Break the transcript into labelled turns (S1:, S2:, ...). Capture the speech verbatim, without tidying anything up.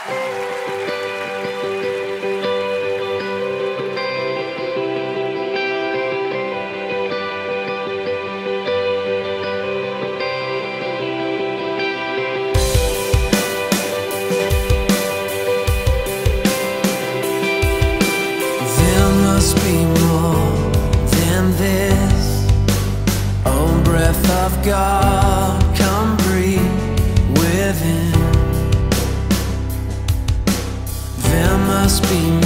S1: Must be more than this. Oh, breath of God, come breathe within. There must be more.